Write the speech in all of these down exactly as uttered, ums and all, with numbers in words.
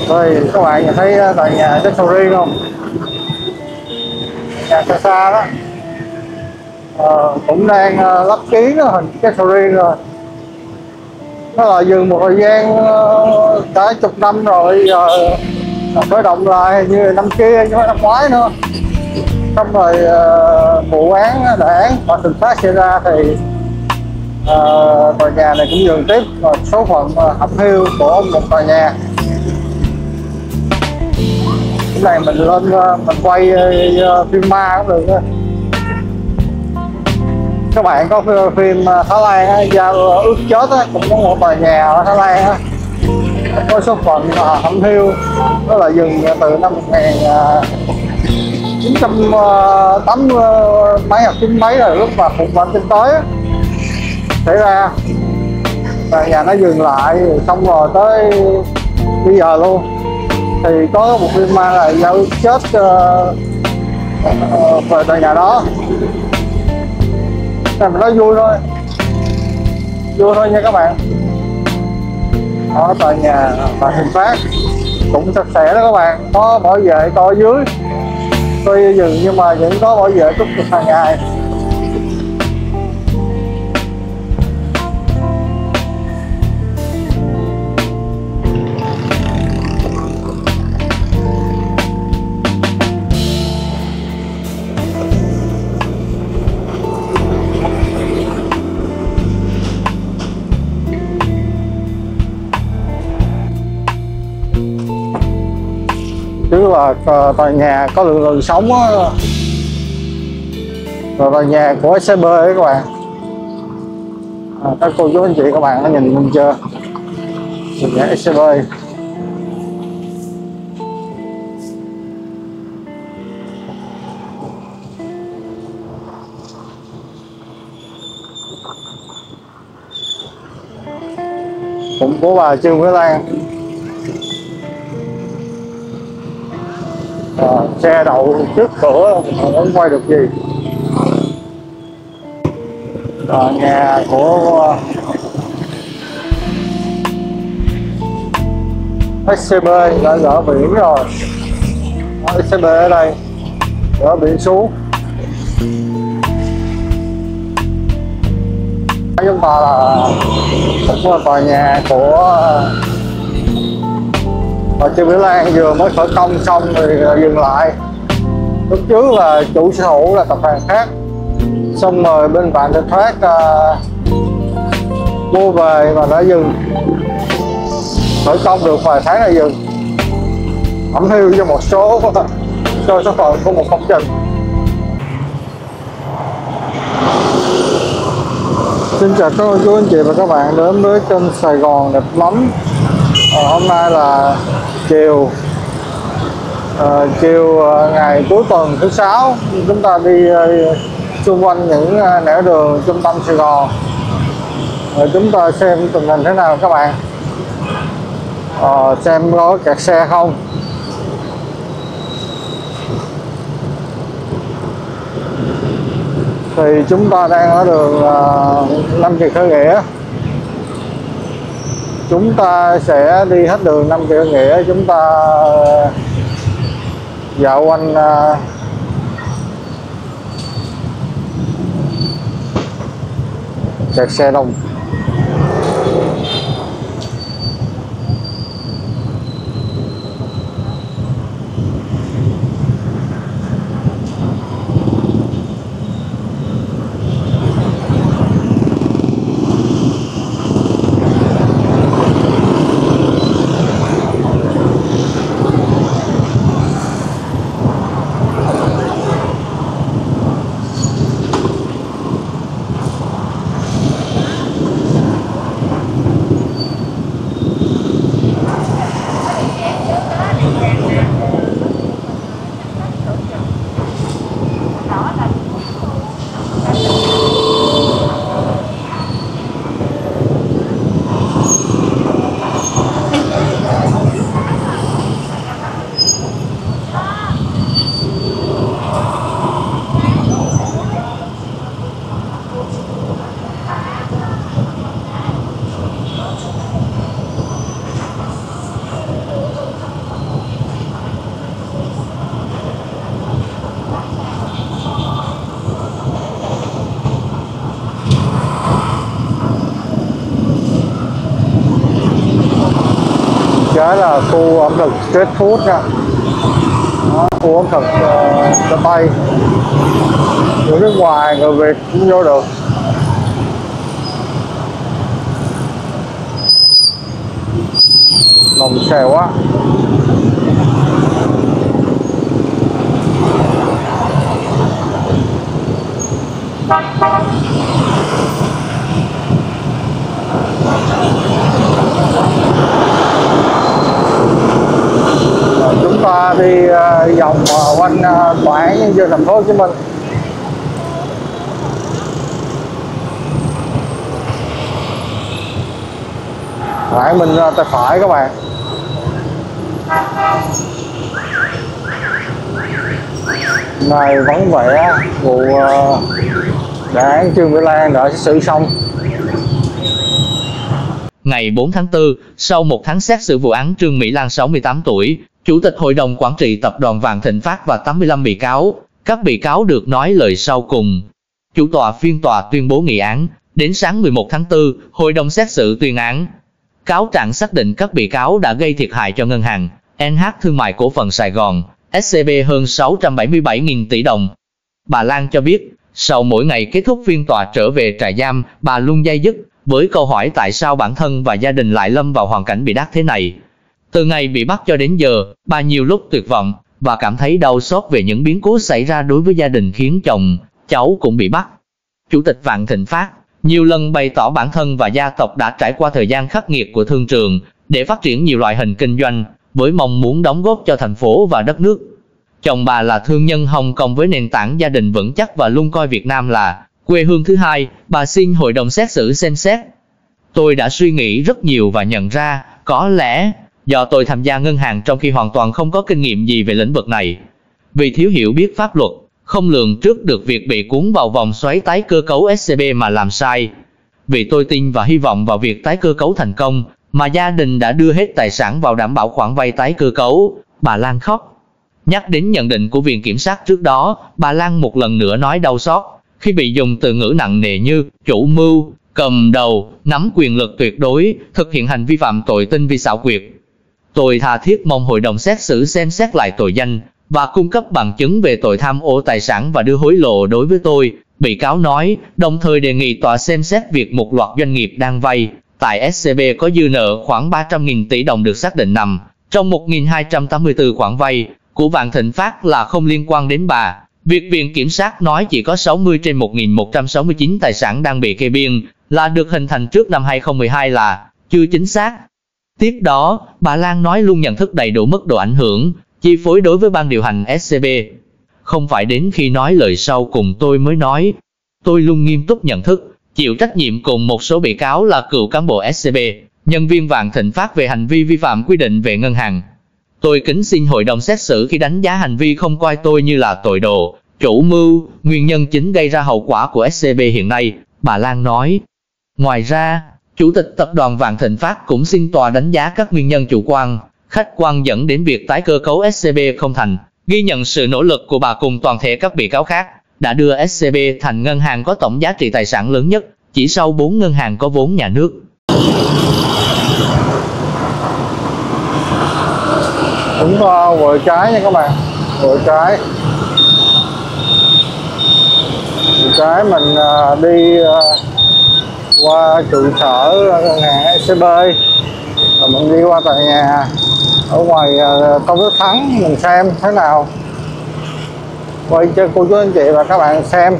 Rồi các bạn nhìn thấy tòa nhà Luxury không? Nhà xa xa đó, ờ, cũng đang uh, lắp kiến hình Luxury rồi. Nó là dừng một thời gian uh, cả chục năm rồi, giờ uh, khởi động lại như năm kia chứ không phải năm ngoái nữa. Xong rồi uh, vụ án đại án và tình phát xảy ra thì uh, tòa nhà này cũng dừng tiếp, và số phận uh, hẩm hiu của một tòa nhà. Cái này mình lên uh, mình quay uh, phim ma cũng được. Các bạn có phim Thái Lan á, Giao ước chết á, cũng có một tòa nhà ở Thái Lan á, có số phận uh, hẩm hiu, đó là dừng từ năm một nghìn chín trăm tám mươi mấy hoặc chín mấy, rồi lúc mà khủng hoảng kinh tế xảy ra, và nhà nó dừng lại, xong rồi tới bây giờ luôn. Thì có một phim ma là Giao ước chết uh, uh, về tòa nhà đó. Này mình nói vui thôi, vui thôi nha các bạn. Đó, tòa nhà và Thịnh Phát cũng sạch sẽ đó các bạn, có bảo vệ coi dưới, tuy dừng nhưng mà vẫn có bảo vệ túc trực hàng ngày. Chứ là tòa nhà có lượng người sống á, rồi tòa nhà của ét xê bê ấy các bạn. À, các cô chú anh chị các bạn đã nhìn mình chưa, tòa nhà ét xê bê. Cũng của bà Trương Mỹ Lan. À, xe đậu trước cửa không quay được gì. À, nhà của ét xê bê đã gỡ biển rồi. ét xê bê ở đây gỡ biển xuống. Chúng ta là một tòa nhà của và Trương Mỹ Lan vừa mới khởi công xong thì dừng lại. Lúc trước là chủ sở hữu là tập đoàn khác, xong rồi bên Vạn Thịnh Phát uh, mua về và đã dừng, khởi công được vài tháng là dừng, hẩm hiu cho một số cho số phận của một công trình. Xin chào các cô chú anh chị và các bạn đến với kênh Sài Gòn đẹp lắm. À, hôm nay là chiều à, chiều uh, ngày cuối tuần thứ sáu, chúng ta đi uh, xung quanh những uh, nẻo đường trung tâm Sài Gòn. Rồi chúng ta xem tình hình thế nào các bạn. À, xem có kẹt xe không. Thì chúng ta đang ở đường uh, Nam Kỳ Khởi Nghĩa. Chúng ta sẽ đi hết đường Nam Kỳ Khởi Nghĩa, chúng ta dạo quanh uh, kẹt xe đông. cái là khu ẩm thực street food nha. Đó, khu ẩm thực uh, cho Tây, người nước ngoài, người Việt cũng vô được. Lòng xe quá. Chúng ta đi uh, vòng uh, quanh uh, tòa án nhân dân thành phố Hồ Chí Minh. Tòa án mình uh, tay phải các bạn. Này vắng vẻ vụ uh, đại án Trương Mỹ Lan đã xét xử xong. Ngày bốn tháng tư, sau một tháng xét xử vụ án Trương Mỹ Lan sáu mươi tám tuổi, Chủ tịch Hội đồng Quản trị Tập đoàn Vạn Thịnh Phát và tám mươi lăm bị cáo, các bị cáo được nói lời sau cùng. Chủ tọa phiên tòa tuyên bố nghị án, đến sáng mười một tháng tư, Hội đồng xét xử tuyên án. Cáo trạng xác định các bị cáo đã gây thiệt hại cho ngân hàng en hát Thương mại Cổ phần Sài Gòn, ét xê bê hơn sáu trăm bảy mươi bảy nghìn tỷ đồng. Bà Lan cho biết, sau mỗi ngày kết thúc phiên tòa trở về trại giam, bà luôn day dứt với câu hỏi tại sao bản thân và gia đình lại lâm vào hoàn cảnh bị đắt thế này. Từ ngày bị bắt cho đến giờ, bà nhiều lúc tuyệt vọng và cảm thấy đau xót về những biến cố xảy ra đối với gia đình khiến chồng, cháu cũng bị bắt. Chủ tịch Vạn Thịnh Phát nhiều lần bày tỏ bản thân và gia tộc đã trải qua thời gian khắc nghiệt của thương trường để phát triển nhiều loại hình kinh doanh với mong muốn đóng góp cho thành phố và đất nước. Chồng bà là thương nhân Hồng Kông với nền tảng gia đình vững chắc và luôn coi Việt Nam là quê hương thứ hai. Bà xin hội đồng xét xử xem xét. Tôi đã suy nghĩ rất nhiều và nhận ra, có lẽ do tôi tham gia ngân hàng trong khi hoàn toàn không có kinh nghiệm gì về lĩnh vực này. Vì thiếu hiểu biết pháp luật, không lường trước được việc bị cuốn vào vòng xoáy tái cơ cấu ét xê bê mà làm sai. Vì tôi tin và hy vọng vào việc tái cơ cấu thành công, mà gia đình đã đưa hết tài sản vào đảm bảo khoản vay tái cơ cấu, bà Lan khóc. Nhắc đến nhận định của Viện Kiểm sát trước đó, bà Lan một lần nữa nói đau xót khi bị dùng từ ngữ nặng nề như chủ mưu, cầm đầu, nắm quyền lực tuyệt đối, thực hiện hành vi phạm tội tinh vi xảo quyệt. Tôi tha thiết mong hội đồng xét xử xem xét lại tội danh và cung cấp bằng chứng về tội tham ô tài sản và đưa hối lộ đối với tôi, bị cáo nói, đồng thời đề nghị tòa xem xét việc một loạt doanh nghiệp đang vay tại ét xê bê có dư nợ khoảng ba trăm nghìn tỷ đồng được xác định nằm trong một nghìn hai trăm tám mươi tư khoản vay của Vạn Thịnh Phát là không liên quan đến bà. Việc Viện Kiểm sát nói chỉ có sáu mươi trên một nghìn một trăm sáu mươi chín tài sản đang bị kê biên là được hình thành trước năm hai không một hai là chưa chính xác. Tiếp đó, bà Lan nói luôn nhận thức đầy đủ mức độ ảnh hưởng, chi phối đối với ban điều hành ét xê bê. Không phải đến khi nói lời sau cùng tôi mới nói. Tôi luôn nghiêm túc nhận thức, chịu trách nhiệm cùng một số bị cáo là cựu cán bộ ét xê bê, nhân viên Vạn Thịnh Phát về hành vi vi phạm quy định về ngân hàng. Tôi kính xin hội đồng xét xử khi đánh giá hành vi không coi tôi như là tội đồ, chủ mưu, nguyên nhân chính gây ra hậu quả của ét xê bê hiện nay, bà Lan nói. Ngoài ra, Chủ tịch Tập đoàn Vạn Thịnh Phát cũng xin tòa đánh giá các nguyên nhân chủ quan, khách quan dẫn đến việc tái cơ cấu ét xê bê không thành, ghi nhận sự nỗ lực của bà cùng toàn thể các bị cáo khác, đã đưa ét xê bê thành ngân hàng có tổng giá trị tài sản lớn nhất, chỉ sau bốn ngân hàng có vốn nhà nước. Cũng uh, quẹo trái nha các bạn, quẹo trái. Quẹo trái mình uh, đi uh, qua trụ sở ngân hàng ét xê bê, rồi mình đi qua tòa nhà ở ngoài uh, Tôn Đức Thắng, mình xem thế nào, quay cho cô chú anh chị và các bạn xem.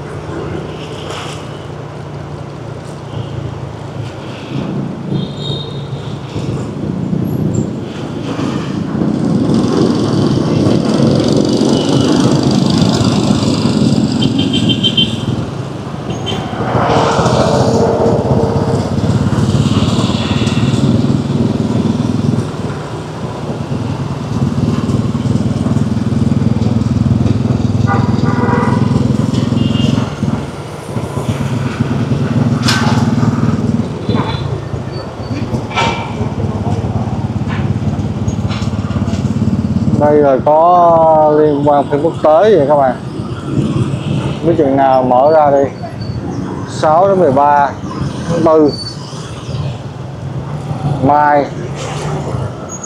Đây rồi có liên quan phim quốc tế vậy các bạn. Mấy chừng nào mở ra đi. sáu đến mười ba tháng tư mai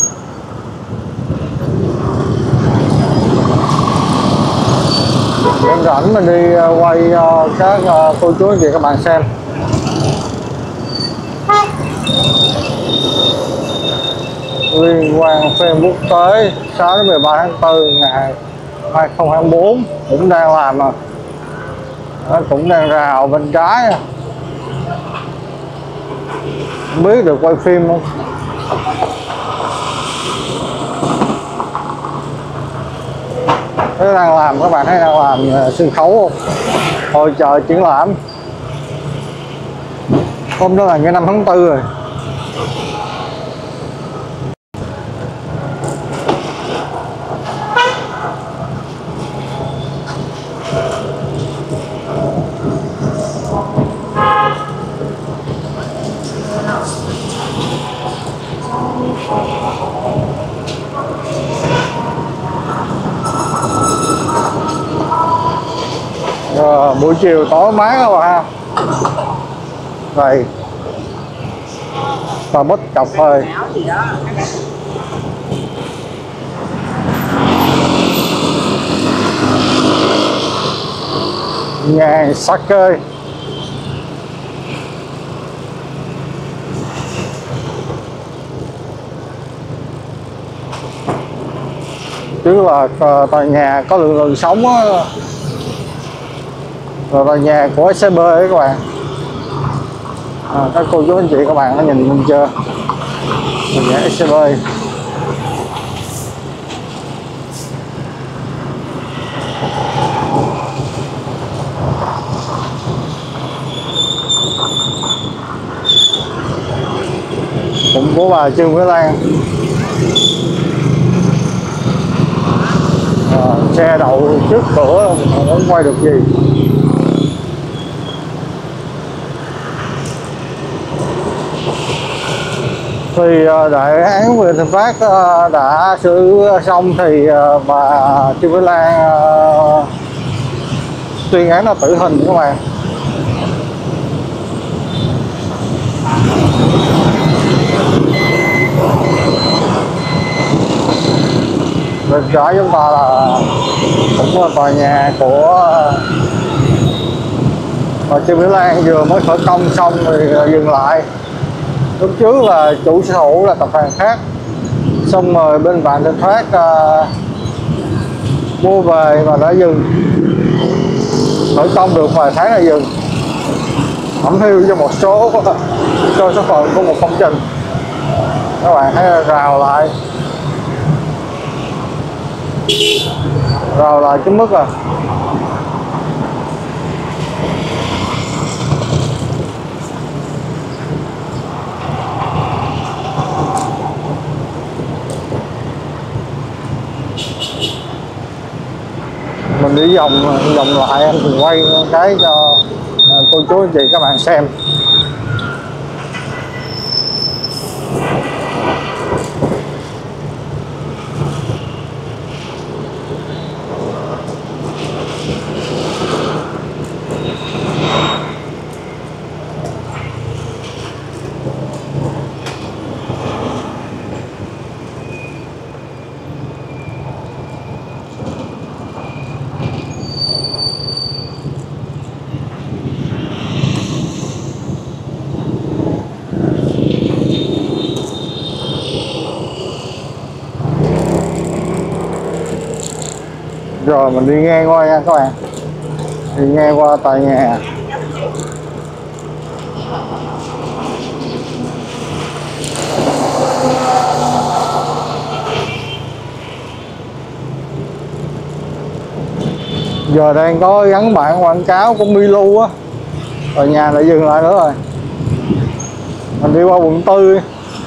rảnh mình đi quay các cô chú anh chị các bạn xem. Liên quan phim quốc tế sáu đến mười ba tháng tư ngày hai không hai tư cũng đang làm mà nó cũng đang rào bên trái, không biết được quay phim không. Nó đang làm, các bạn thấy đang làm sân khấu không, hội chợ triển lãm. Hôm đó là ngày năm tháng tư rồi. Rồi, buổi chiều tối mát các bạn ha. Vậy và bất cập thôi. Nhà sake. Chứ là tòa nhà có lượng lượng sống á. Rồi tòa nhà của ét xê bê ấy các bạn. À, các cô chú anh chị các bạn đã nhìn mình chưa? Tòa nhà ét xê bê. Cũng của bà Trương Mỹ Lan. À, xe đậu trước cửa không quay được gì. Thì đại án Võ Thị Phát đã xử xong thì bà Trương Mỹ Lan tuyên án là tử hình các bạn. Bên trái chúng ta là cũng là tòa nhà của bà Trương Mỹ Lan vừa mới khởi công xong thì dừng lại. Lúc trước là chủ sở hữu là tập đoàn khác, xong rồi bên Vạn Thịnh Phát uh, mua về và đã dừng, khởi công được vài tháng là dừng, ẩm hiu cho một số cho số phận của một công trình. Các bạn thấy rào lại rào lại cái mức à. Mình đi vòng vòng lại, em thì quay cái cho cô chú anh chị các bạn xem. Rồi mình đi ngang qua nha các bạn, đi ngang qua tòa nhà. Giờ đang có gắn bảng quảng cáo của Milu á, tòa nhà lại dừng lại nữa rồi. Mình đi qua quận tư.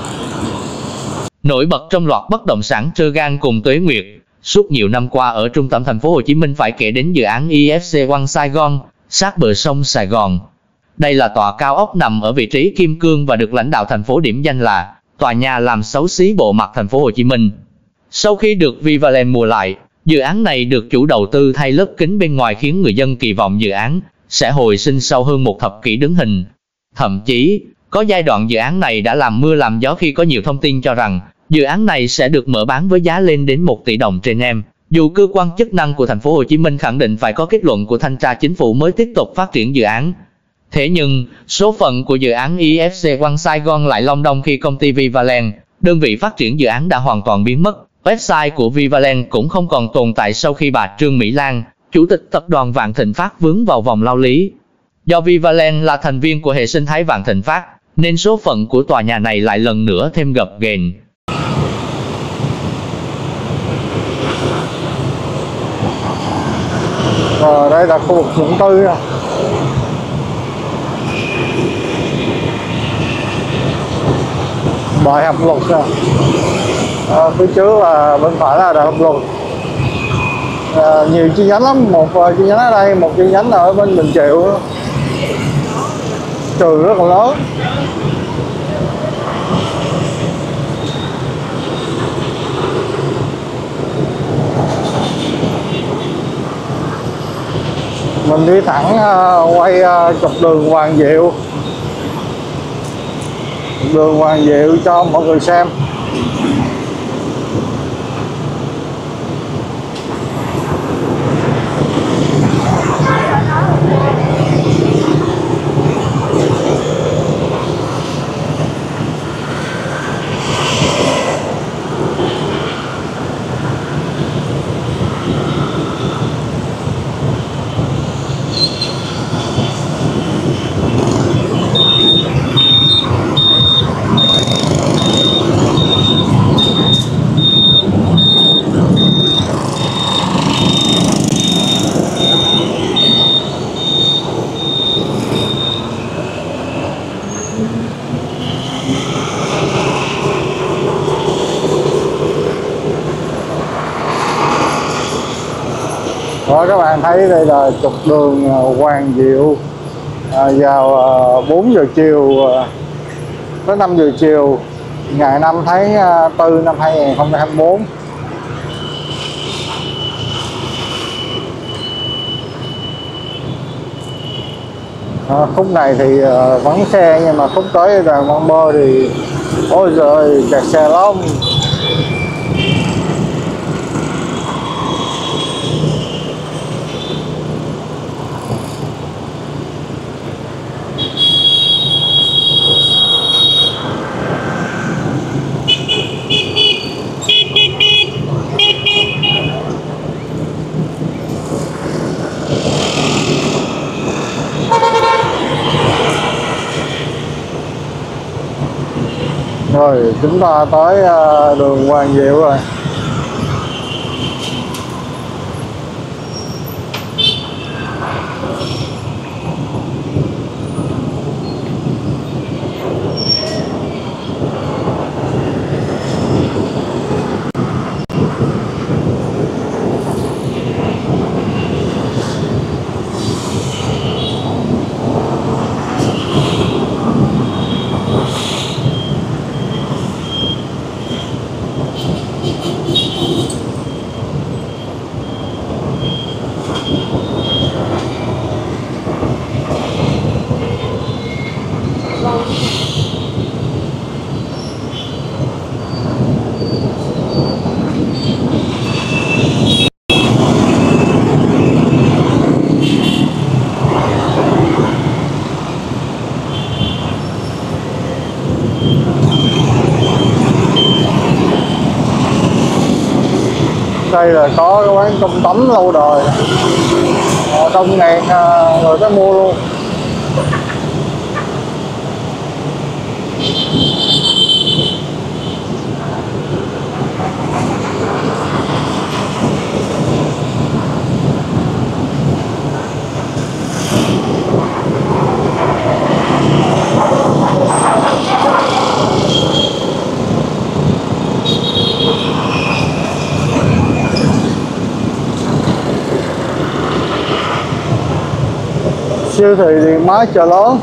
Nổi bật trong loạt bất động sản trơ gan cùng Tuế Nguyệt. Suốt nhiều năm qua ở trung tâm thành phố Hồ Chí Minh phải kể đến dự án i ép xê One Saigon, sát bờ sông Sài Gòn. Đây là tòa cao ốc nằm ở vị trí kim cương và được lãnh đạo thành phố điểm danh là tòa nhà làm xấu xí bộ mặt thành phố Hồ Chí Minh. Sau khi được Vivaland mua lại, dự án này được chủ đầu tư thay lớp kính bên ngoài khiến người dân kỳ vọng dự án sẽ hồi sinh sau hơn một thập kỷ đứng hình. Thậm chí, có giai đoạn dự án này đã làm mưa làm gió khi có nhiều thông tin cho rằng dự án này sẽ được mở bán với giá lên đến một tỷ đồng trên em, Dù cơ quan chức năng của thành phố Hồ Chí Minh khẳng định phải có kết luận của thanh tra chính phủ mới tiếp tục phát triển dự án, thế nhưng số phận của dự án i ép xê One Saigon lại long đong khi công ty Vivaland, đơn vị phát triển dự án đã hoàn toàn biến mất. Website của Vivaland cũng không còn tồn tại sau khi bà Trương Mỹ Lan, chủ tịch tập đoàn Vạn Thịnh Phát vướng vào vòng lao lý. Do Vivaland là thành viên của hệ sinh thái Vạn Thịnh Phát, nên số phận của tòa nhà này lại lần nữa thêm gập ghềnh. Rồi đây là khu vực quận tư nè. Đại học luật nè. À, phía trước là bên phải là đại học luật. À, nhiều chi nhánh lắm, một chi nhánh ở đây, một chi nhánh ở bên Bình Triệu, trường rất là lớn. Mình đi thẳng uh, quay uh, trục đường Hoàng Diệu, đường Hoàng Diệu cho mọi người xem. Rồi các bạn thấy đây là trục đường Hoàng Diệu à, vào à, bốn giờ chiều à, tới năm giờ chiều ngày năm tháng tư năm hai nghìn không trăm hai mươi tư. À, khúc này thì à, vắng xe, nhưng mà khúc tới đoàn Văn Bơ thì ôi giời kẹt xe lắm. Rồi chúng ta tới đường Hoàng Diệu rồi. Đây là có cái quán cơm tấm lâu đời, đông ngàn người tới mua luôn. Siêu thị Điện Máy Chợ Lớn.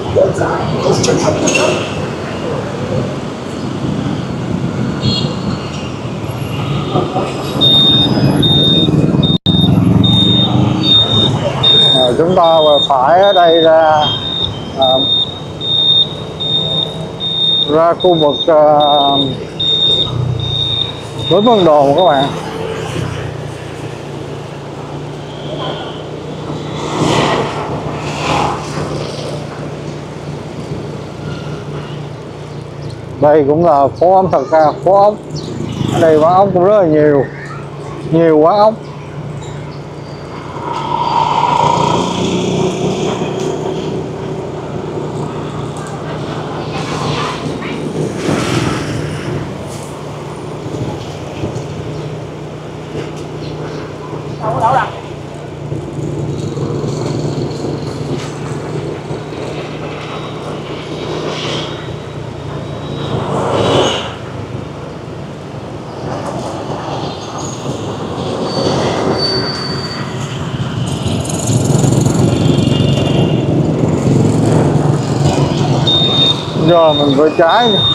À, chúng ta phải ở đây ra à, ra khu vực à, Nguyễn Văn Đồn các bạn. Đây cũng là phố ẩm thực, à, phố ốc. Ở đây quán ốc cũng rất là nhiều, nhiều quán ốc. Đâu đâu đâu. Giờ mình vừa trái nè.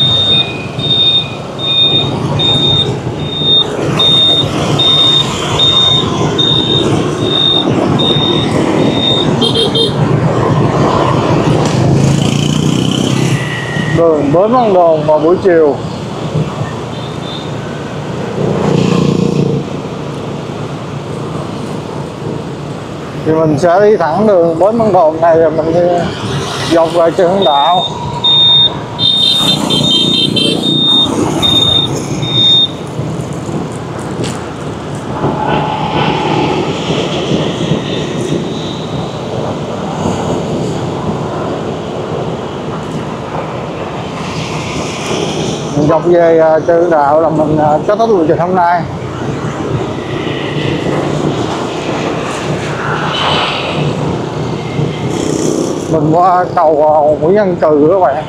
Đường Bến Văn Đồn vào buổi chiều. Thì mình sẽ đi thẳng đường Bến Văn Đồn này rồi mình đi dọc lại Trần Hưng Đạo. Mình dọc về Trần Hưng Đạo là mình kết thúc lịch trình hôm nay. Mình qua cầu Nguyễn Văn Cừ các bạn.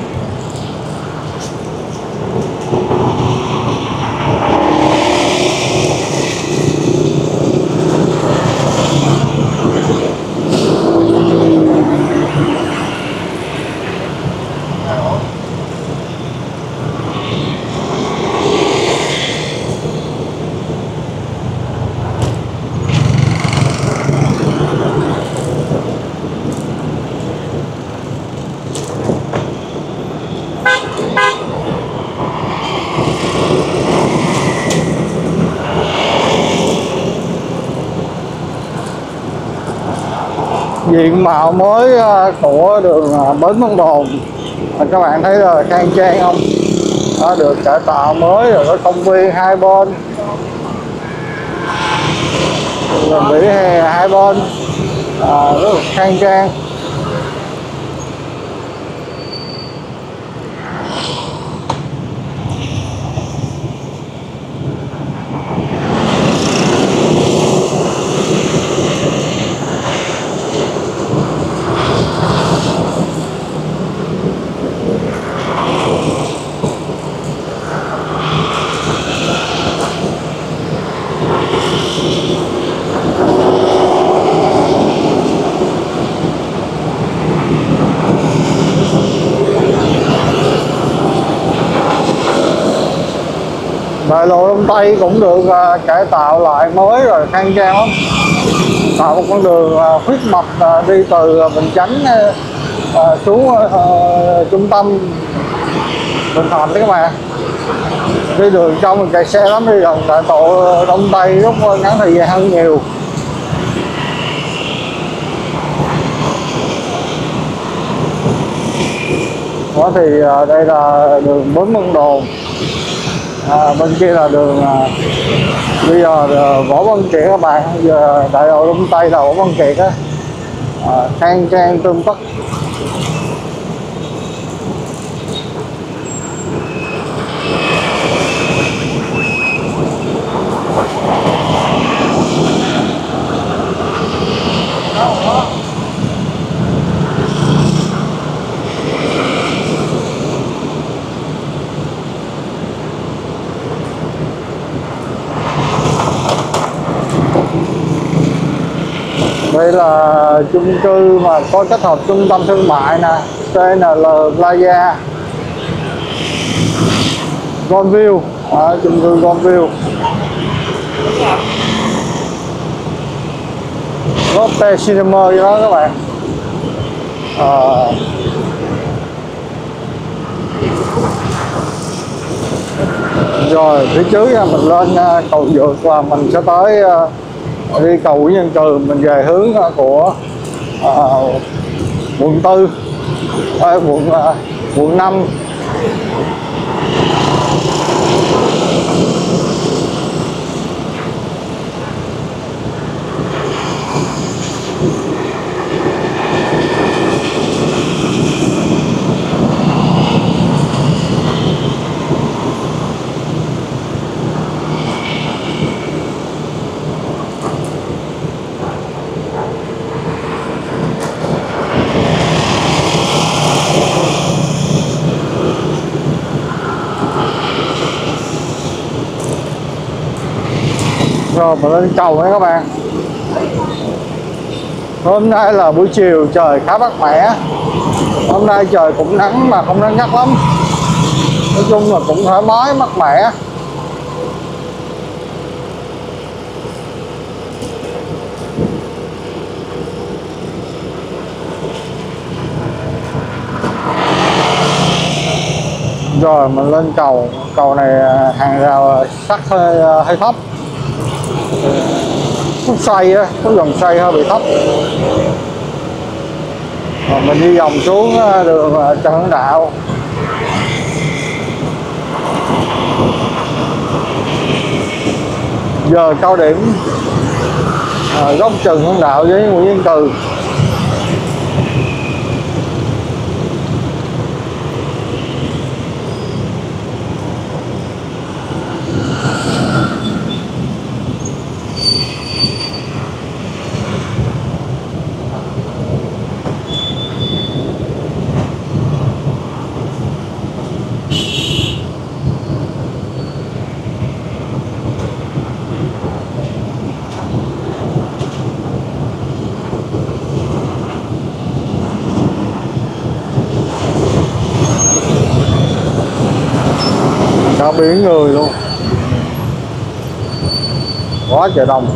Diện mạo mới của đường Bến Văn Đồn, các bạn thấy là khang trang không? Đó, được cải tạo mới rồi, có công viên hai bên, rồi vỉa hè hai bên, à, rất là khang trang. Đại lộ Đông Tây cũng được uh, cải tạo lại mới rồi, khang trang lắm. Tạo một con đường uh, huyết mạch uh, đi từ uh, Bình Chánh uh, xuống uh, trung tâm Bình Thạnh đấy các bạn. Đi đường trong mình chạy xe lắm, đi gần đại lộ Đông Tây rất ngắn thời gian hơn nhiều. Đó thì uh, đây là đường Bến Văn Đồn. À, bên kia là đường à, bây giờ Võ Văn Kiệt các bạn. Giờ đại lộ Đông Tây là Võ Văn Kiệt á, à, khang trang tươm tất. Đây là chung cư mà có kết hợp trung tâm thương mại nè, tê en lờ Plaza, Goldview, à, chung cư Goldview. Lotte Cinema vậy đó các bạn. À, rồi phía trước nha, mình lên cầu Dược và mình sẽ tới đi cầu Nguyễn Văn Cừ, mình về hướng của uh, quận tư, uh, quận uh, quận năm Rồi mình lên cầu nha các bạn. Hôm nay là buổi chiều trời khá mát mẻ. Hôm nay trời cũng nắng mà không nắng gắt lắm. Nói chung là cũng thoải mái mát mẻ. Rồi mình lên cầu. Cầu này hàng rào sắt hơi, hơi thấp. Khúc xoay á, có dòng xoay hơi bị thấp. Rồi mình đi vòng xuống đường Trần Hưng Đạo. Giờ cao điểm à, góc Trần Hưng Đạo với Nguyễn Văn Cừ. Cả biển người luôn, quá trời đông.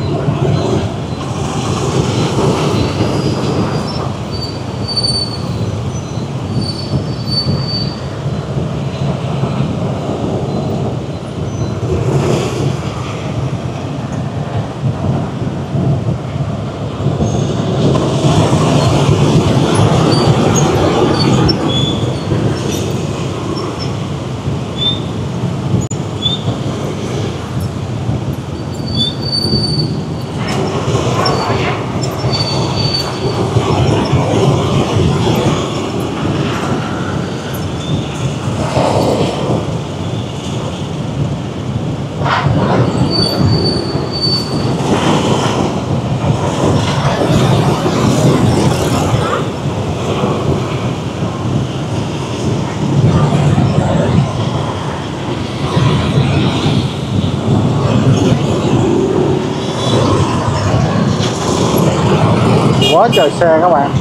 Quá trời xe các bạn.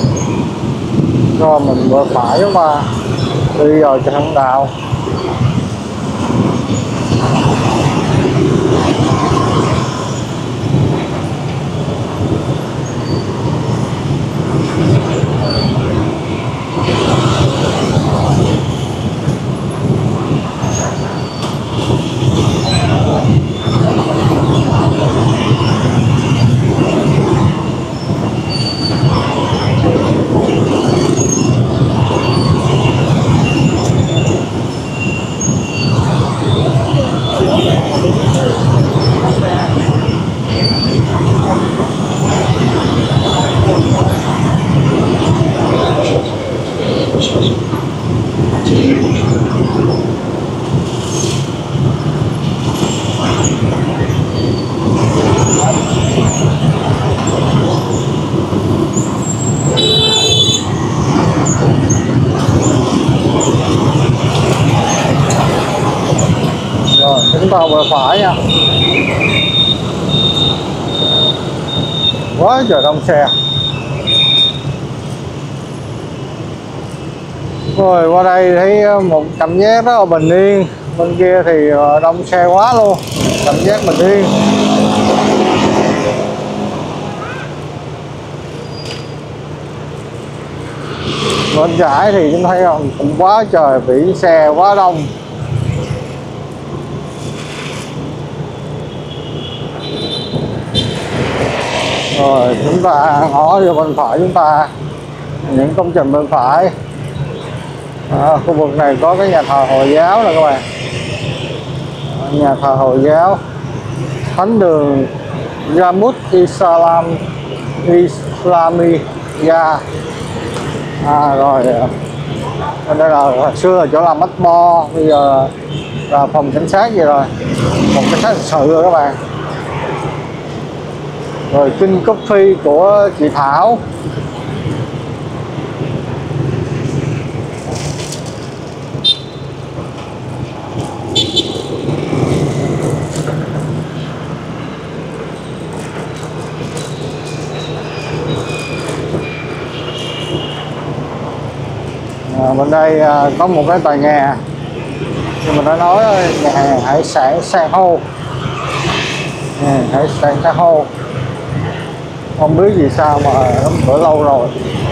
Rồi mình vừa phải chúng ta đi vào Trần Hưng Đạo. Rồi chúng ta vừa phải nha. Quá trời đông xe. Rồi qua đây thấy một cảm giác rất là bình yên. Bên kia thì đông xe quá luôn. Cảm giác bình yên. Bên trái thì chúng thấy không, cũng quá trời biển xe, quá đông. Rồi chúng ta ngó vô bên phải chúng ta, những công trình bên phải. À, khu vực này có cái nhà thờ Hồi giáo nè các bạn, nhà thờ Hồi giáo, thánh đường Jamut Islam Islamiyah. À rồi, đây là hồi xưa là chỗ làm mách bo, bây giờ là phòng cảnh sát vậy rồi, phòng cảnh sát hình sự rồi các bạn. Rồi King Coffee của chị Thảo. À, bên đây à, có một cái tòa nhà nhưng mà nó nói nhà hàng hải sản san hô, nhà hàng hải sản san hô, không biết vì sao mà nó bữa lâu rồi.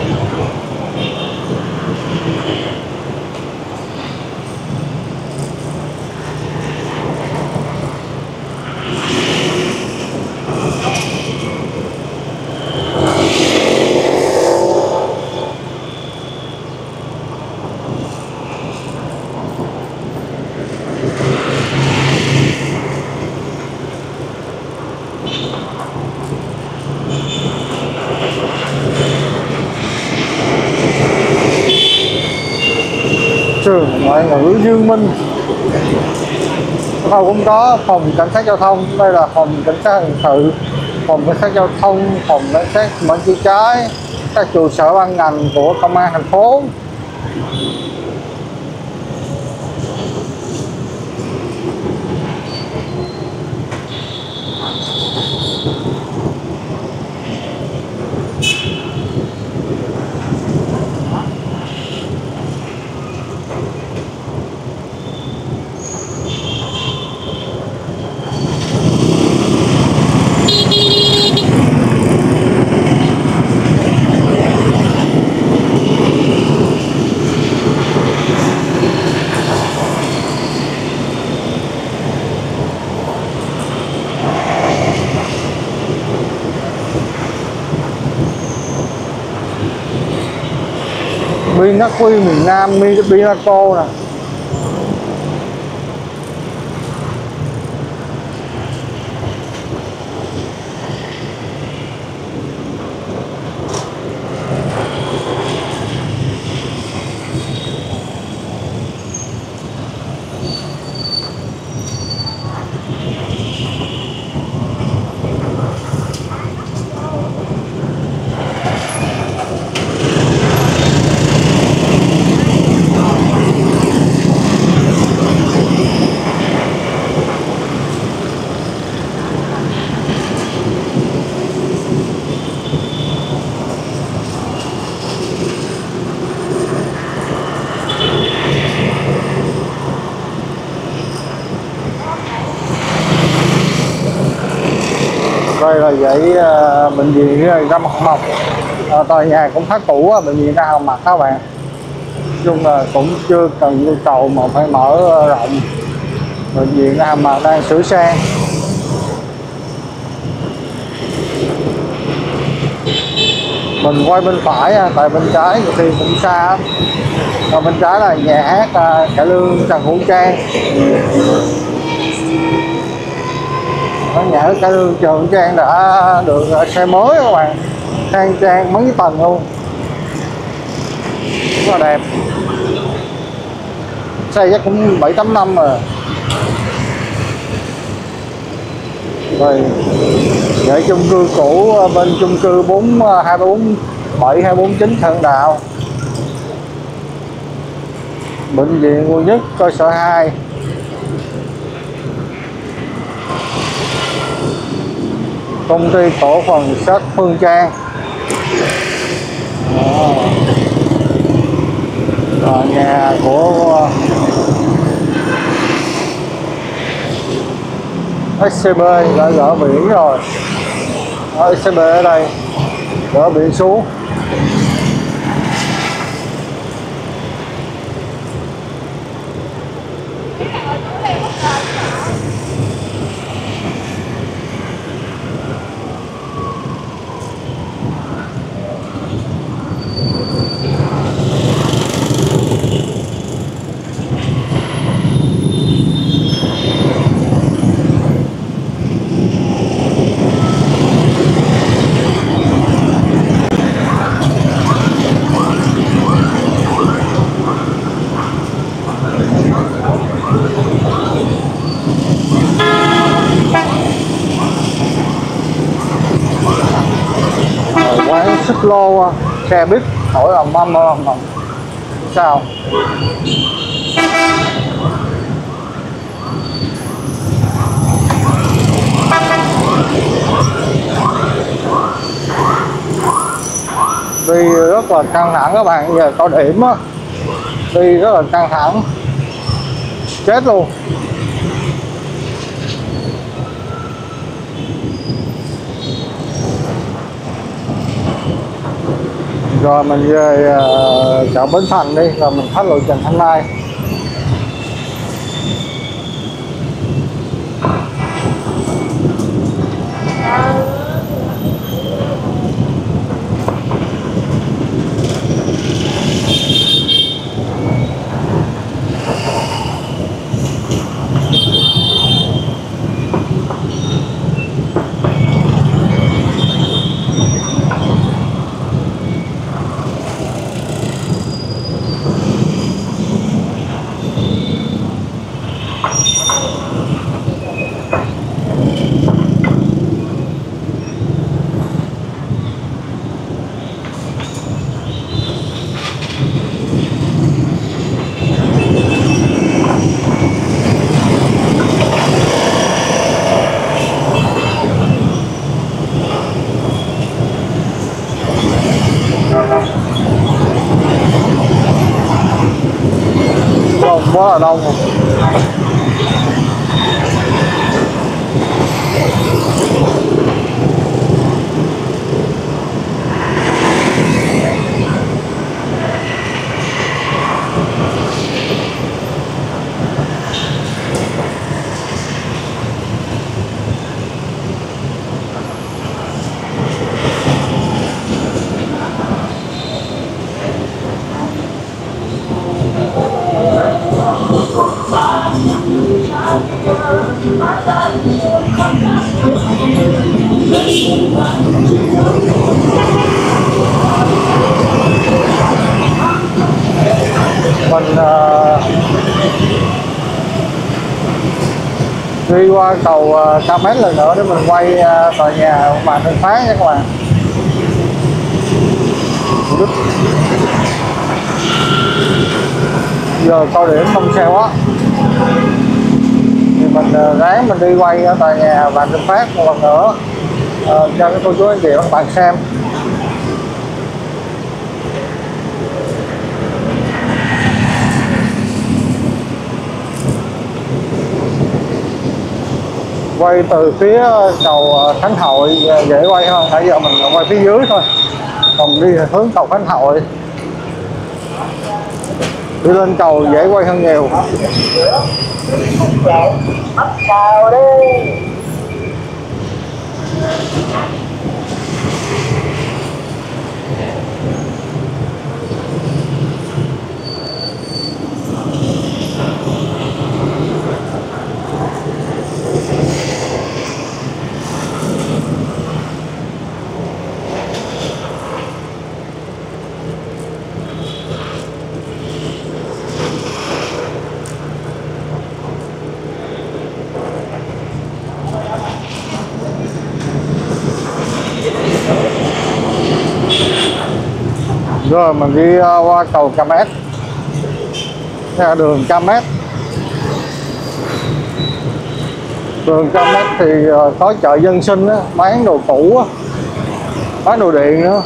Trường ngoại ngữ Dương Minh. Đâu cũng có phòng cảnh sát giao thông, đây là phòng cảnh sát hình sự, phòng cảnh sát giao thông, phòng cảnh sát mở chữa cháy, các trụ sở ban ngành của công an thành phố. Binaqui miền Nam, Binaco nè. Đây là dãy uh, bệnh viện Ra Mặt Mộc, uh, tòa nhà cũng khá cũ, uh, bệnh viện Ra Hàm Mặt các bạn. Nói chung là cũng chưa cần nhu cầu mà phải mở uh, rộng. Bệnh viện Ra Hàm Mặt đang sửa sang. Mình quay bên phải, uh, tại bên trái thì cũng xa. Còn bên trái là nhà hát uh, cải lương Trần Hữu Trang. Nhà ở cải lương Trần Hữu Trang đã được xây mới các bạn, khang trang mấy tầng luôn, rất là đẹp, xây chắc cũng bảy tám năm rồi. Rồi dãy chung cư cũ bên chung cư bốn hai bốn bảy hai bốn chín Thượng Đạo. Bệnh viện Quân Nhất cơ sở hai. Công ty cổ phần sách Phương Trang. Đó. Nhà của ét xê bê đã gỡ biển rồi. ét xê bê ở đây gỡ biển xuống. lô xe buýt thổi ầm ầm ầm ầm sao. Đi rất là căng thẳng các bạn, giờ cao điểm á, đi rất là căng thẳng, chết luôn. Rồi mình về uh, chợ Bến Thành đi, rồi mình thắt lộ trình hôm nay. Đông quá là đông. Mình uh, đi qua cầu uh, Ca Mét lần nữa để mình quay uh, tòa nhà Vạn Thịnh Phát nha các bạn. Giờ cao điểm đông xe quá thì mình uh, ráng mình đi quay uh, tòa nhà Vạn Thịnh Phát một lần nữa uh, cho các cô chú anh chị và các bạn xem. Quay từ phía cầu Khánh Hội dễ quay hơn, nãy giờ mình quay phía dưới thôi, còn đi hướng cầu Khánh Hội, đi lên cầu dễ quay hơn nhiều. Bắt cầu đi. Rồi mình đi qua cầu Ca Mét, ra đường Ca Mét. Đường Ca Mét thì có chợ dân sinh á, bán đồ cũ á, bán đồ điện nữa.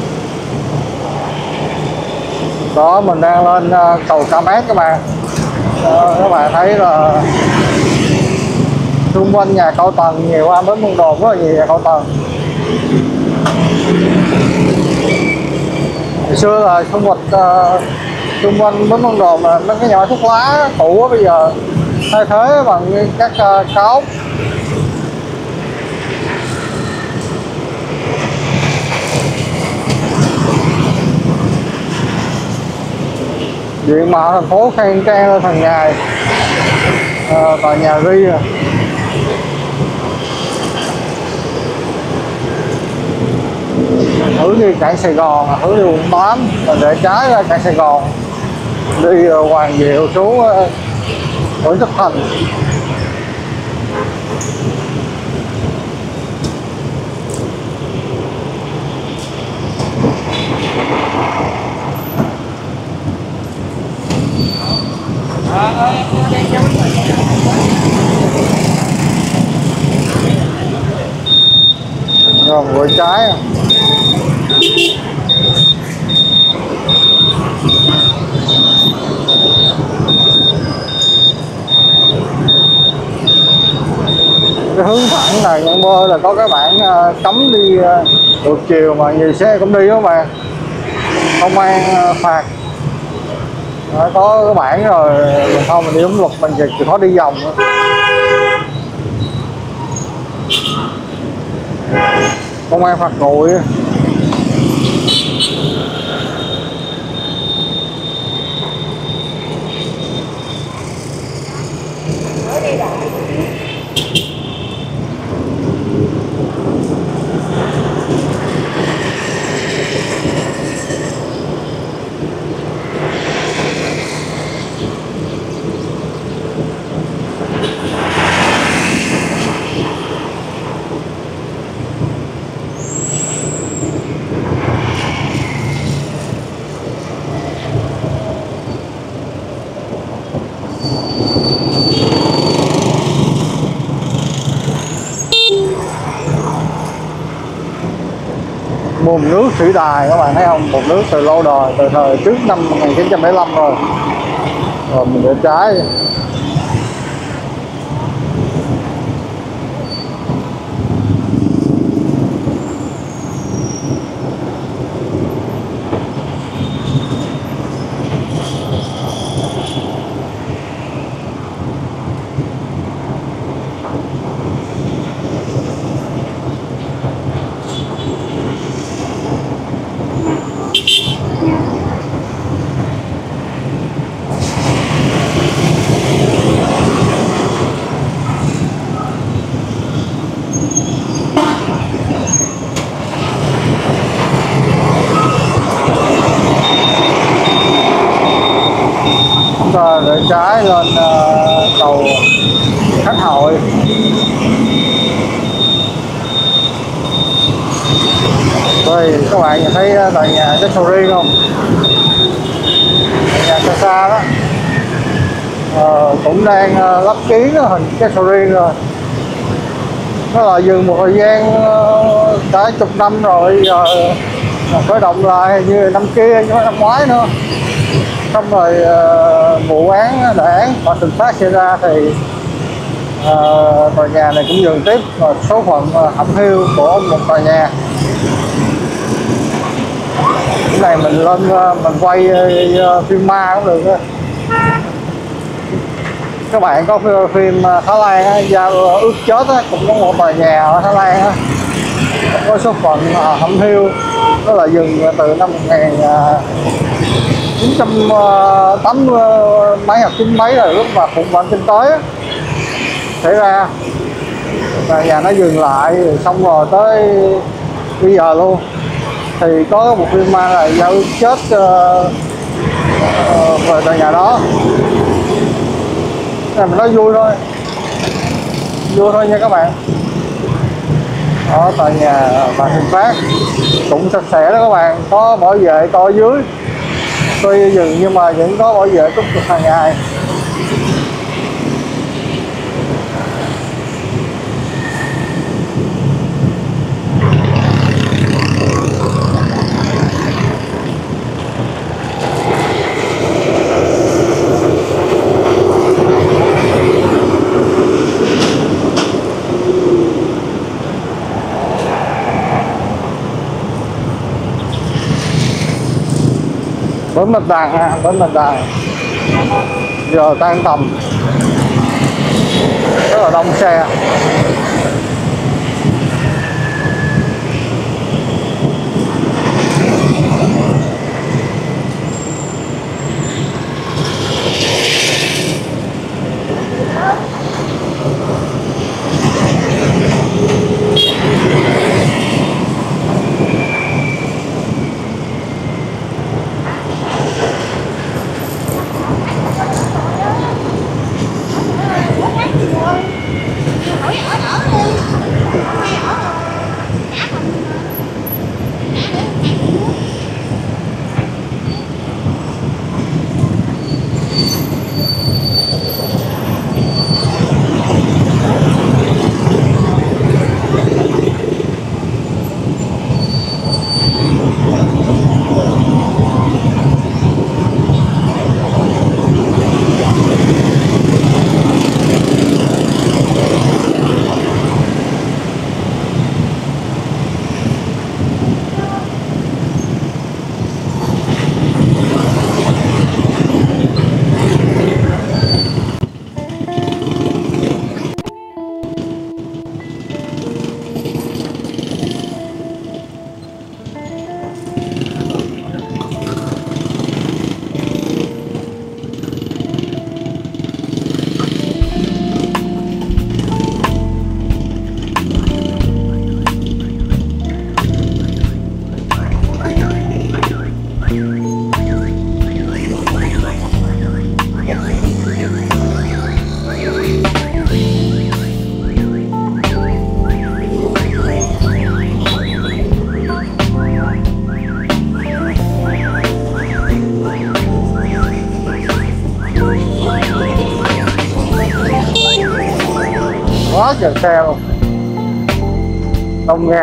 Đó, mình đang lên uh, cầu Ca Mét các bạn. Đó, các bạn thấy là xung quanh nhà cao tầng nhiều quá, bến Vân Đồn rất là nhiều nhà cao tầng. Hồi xưa là xung quanh uh, xung quanh bến Vân Đồn là mấy cái nhỏ thuốc lá cũ, bây giờ thay thế bằng các uh, cáo. Diện mạo thành phố khang trang lên hàng ngày. À, tòa nhà Ri à. Hướng đi cảng Sài Gòn, hướng đi quận tám, rồi để trái ra cảng Sài Gòn, đi Hoàng Diệu xuống Nguyễn Tất Thành. Rồi quay trái à. Cái hướng thẳng là Nhân Bơ là có cái bảng cấm đi ngược chiều mà nhiều xe cũng đi đó các bạn. Công an phạt. Đó, có cái bảng rồi mình không mình đi đúng luật mình chỉ có đi vòng nữa. Công an phạt nguội. Nguồn nước Thủy Đài các bạn thấy không, một nước từ lâu đời, từ thời trước năm một nghìn chín trăm bảy mươi lăm rồi. Rồi mình để trái. Để trái lên uh, cầu Khách Hội. Đây các bạn nhìn thấy tòa nhà Luxury không? Tòa nhà xa xa đó uh, cũng đang uh, lắp kiến hình Luxury rồi. Nó là dừng một thời gian uh, cả chục năm rồi, giờ uh, khởi động lại như năm kia chứ năm ngoái nữa. Xong rồi uh, vụ án đại án và tình phát xảy ra thì uh, tòa nhà này cũng dừng tiếp, và số phận uh, hẩm hiu của một tòa nhà. Cái này mình lên uh, mình quay uh, phim ma cũng được đó. Các bạn có phim Thái Lan á, Giao ước chết á, cũng có một tòa nhà ở Thái Lan á, có số phận uh, hẩm hiu, đó là dừng từ năm một nghìn chín trăm tám mươi mấy hoặc chín mấy rồi, lúc mà khủng hoảng kinh tế xảy ra, và nhà nó dừng lại, xong rồi tới bây giờ luôn. Thì có một phim ma là Giao chết uh, uh, về tòa nhà đó. Này mình nói vui thôi, vui thôi nha các bạn. Đó, tòa nhà Vạn Thịnh Phát cũng sạch sẽ đó các bạn, có bảo vệ to dưới, tuy dừng nhưng mà vẫn có bảo vệ túc trực hàng ngày. bến Bạch Đằng ha, bến Bạch Đằng giờ tan tầm, rất là đông xe. Quá trời xe luôn, đông nha.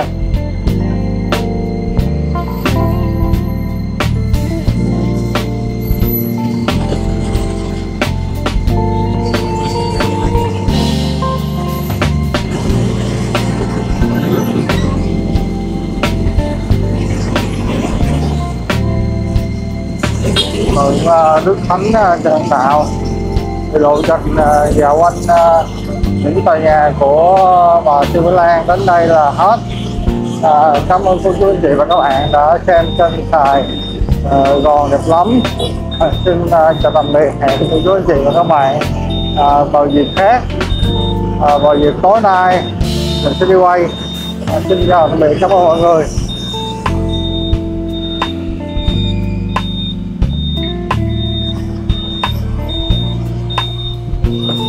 Mời uh, Đức Thánh uh, Trần Tạo thì lộ trình uh, dạo quanh uh, những tòa nhà của bà Trương Mỹ Lan đến đây là hết. À, cảm ơn cô chú anh chị và các bạn đã xem kênh Xài à, Gòn đẹp lắm. À, xin uh, chào tạm biệt, hẹn cô chú anh chị và các bạn à, vào dịp khác, à, vào dịp tối nay mình sẽ đi quay. À, xin chào tạm biệt, cảm ơn mọi người.